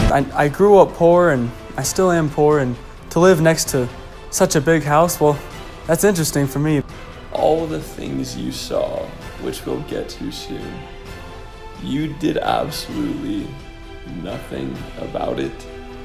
I grew up poor and I still am poor, and to live next to such a big house, well, that's interesting for me. All the things you saw, which we'll get to soon, you did absolutely nothing about it.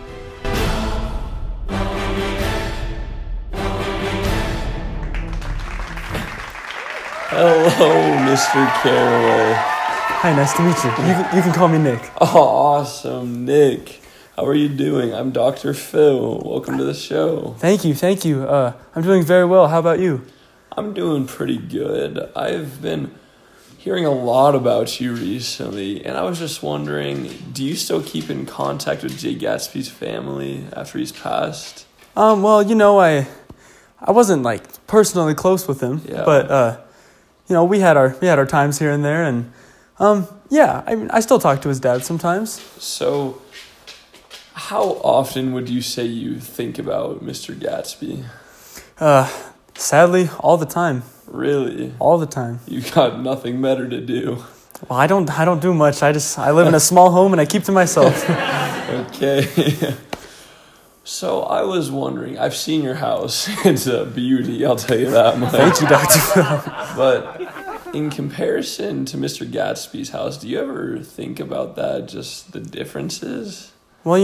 Hello, Mr. Carraway. Hi, nice to meet you. You can call me Nick. Oh, awesome, Nick. How are you doing? I'm Dr. Phil. Welcome to the show. Thank you. I'm doing very well. How about you? I'm doing pretty good. I've been hearing a lot about you recently, and I was just wondering, do you still keep in contact with Jay Gatsby's family after he's passed? Well, I wasn't like personally close with him, but we had our times here and there, and I still talk to his dad sometimes. So, how often would you say you think about Mr. Gatsby? Sadly, all the time. Really? All the time. You got nothing better to do. Well, I don't do much. I live in a small home and I keep to myself. Okay. So I was wondering, I've seen your house. It's a beauty, I'll tell you that much. Thank you, Dr. Phil. But in comparison to Mr. Gatsby's house, do you ever think about that, just the differences? Well,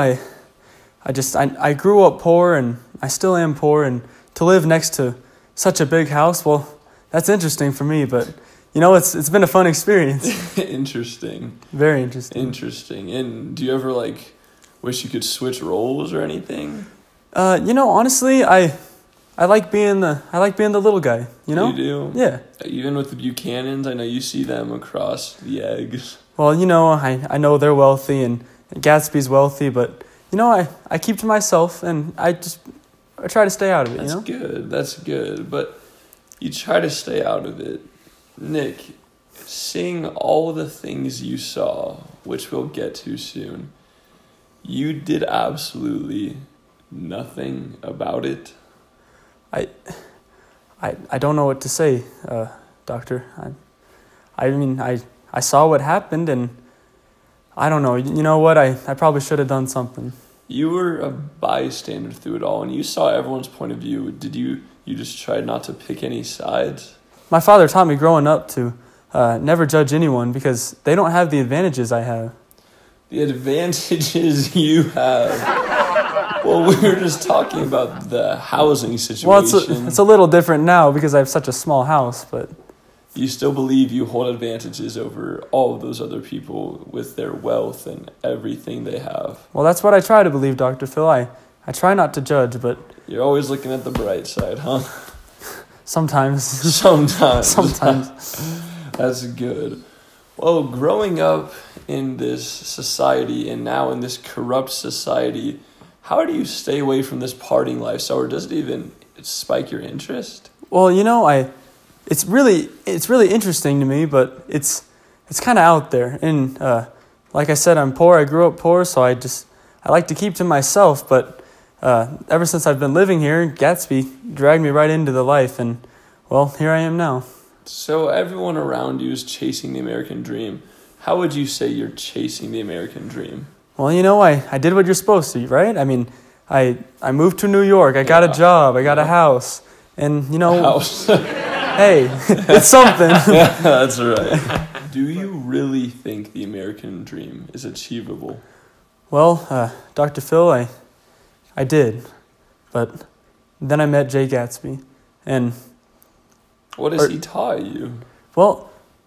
I grew up poor and I still am poor, and to live next to such a big house, well, that's interesting for me, but it's been a fun experience. Interesting. Very interesting. Interesting. And do you ever wish you could switch roles or anything? Honestly, I like being the little guy, You do? Yeah. Even with the Buchanans, I know you see them across the eggs. Well, I know they're wealthy and Gatsby's wealthy, but I keep to myself and I try to stay out of it. That's good. But you try to stay out of it. Nick, seeing all the things you saw, which we'll get to soon, you did absolutely nothing about it. I don't know what to say, Doctor. I saw what happened, and I don't know. You know what? I probably should have done something. You were a bystander through it all, and you saw everyone's point of view. Did you just try not to pick any sides? My father taught me growing up to never judge anyone because they don't have the advantages I have. The advantages you have. Well, we were just talking about the housing situation. Well, it's a little different now because I have such a small house, but... You still believe you hold advantages over all of those other people with their wealth and everything they have. Well, that's what I try to believe, Dr. Phil. I try not to judge, but... You're always looking at the bright side, huh? Sometimes. Sometimes. That's good. Well, growing up in this society and now in this corrupt society, how do you stay away from this partying lifestyle, or does it even spike your interest? Well, it's really interesting to me, but it's kind of out there. And like I said, I'm poor. I grew up poor, so I like to keep to myself. But ever since I've been living here, Gatsby dragged me right into the life, and well, here I am now. So everyone around you is chasing the American dream. How would you say you're chasing the American dream? Well, I did what you're supposed to, right? I moved to New York. I got a job. I got a house. And, A house? Hey, it's something. Yeah, that's right. Do you really think the American dream is achievable? Well, Dr. Phil, I did. But then I met Jay Gatsby. And... What has he taught you? Well,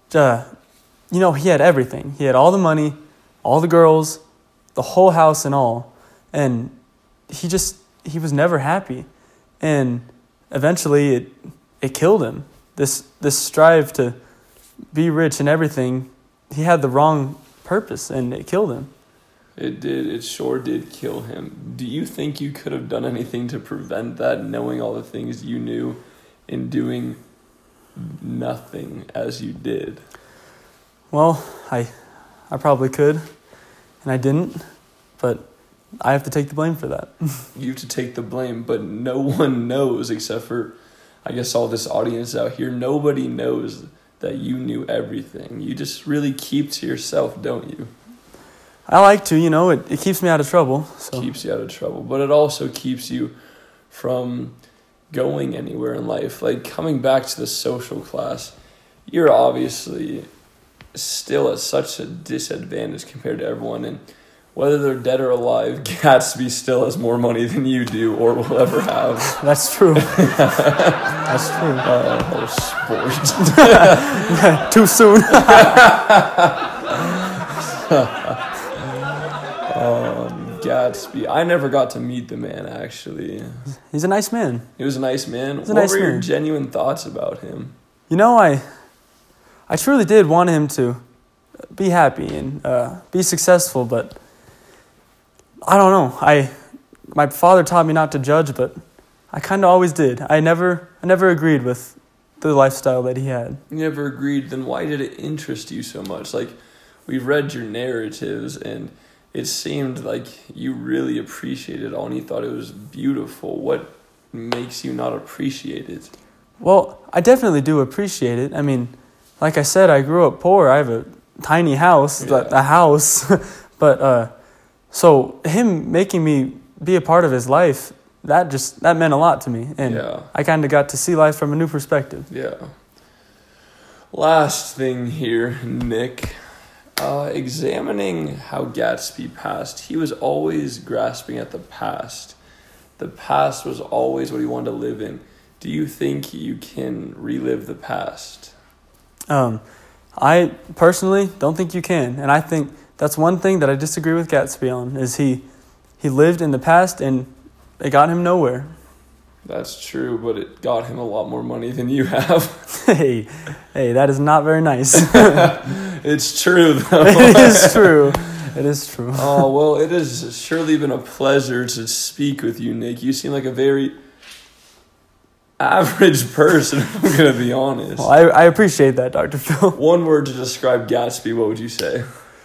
he had everything. He had all the money, all the girls, the whole house and all. And he was never happy. And eventually it killed him. This strive to be rich and everything, he had the wrong purpose and it killed him. It did. It sure did kill him. Do you think you could have done anything to prevent that, knowing all the things you knew and doing nothing as you did? Well, I probably could, and I didn't, but I have to take the blame for that. You have to take the blame, but no one knows except for, I guess, all this audience out here. Nobody knows that you knew everything. You just really keep to yourself, don't you? I like to, it keeps me out of trouble. So. Keeps you out of trouble. But it also keeps you from going anywhere in life. Like, coming back to the social class, you're obviously still at such a disadvantage compared to everyone. And whether they're dead or alive, Gatsby still has more money than you do or will ever have. That's true. That's true. Oh, sport. Too soon. Gatsby. I never got to meet the man, actually. He's a nice man. He was a nice man. What were your genuine thoughts about him? I truly did want him to be happy and be successful, but I don't know. My father taught me not to judge, but I kind of always did. I never agreed with the lifestyle that he had. You never agreed? Then why did it interest you so much? Like, we've read your narratives, and it seemed like you really appreciated it all, and you thought it was beautiful. What makes you not appreciate it? Well, I definitely do appreciate it. I mean, like I said, I grew up poor. I have a tiny house, a house. But, so him making me be a part of his life, that meant a lot to me. And I kind of got to see life from a new perspective. Yeah. Last thing here, Nick. Examining how Gatsby passed, he was always grasping at the past. The past was always what he wanted to live in. Do you think you can relive the past? I personally don't think you can. And I think that's one thing that I disagree with Gatsby on, is he lived in the past and it got him nowhere. That's true, but it got him a lot more money than you have. Hey, that is not very nice. It's true, though. It is true. It is true. Oh, well, it has surely been a pleasure to speak with you, Nick. You seem like a very average person, if I'm going to be honest. Well, I appreciate that, Dr. Phil. One word to describe Gatsby, what would you say?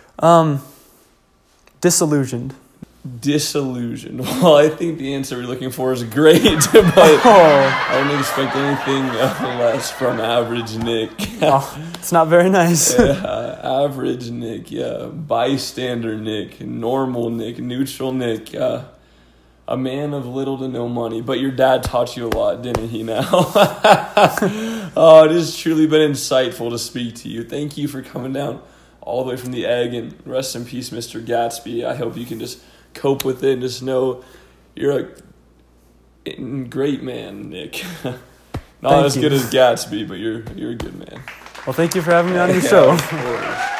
Disillusioned. Disillusioned. Well, I think the answer we're looking for is great, but I didn't expect anything less from average Nick. It's not very nice. Average Nick, bystander Nick, normal Nick, neutral Nick, a man of little to no money. But your dad taught you a lot, didn't he now? Oh, it has truly been insightful to speak to you. Thank you for coming down all the way from the egg, and rest in peace, Mr. Gatsby. I hope you can just cope with it and just know you're a great man, Nick. Not as good as Gatsby, but you're a good man. Well, thank you for having me on your show. Of course.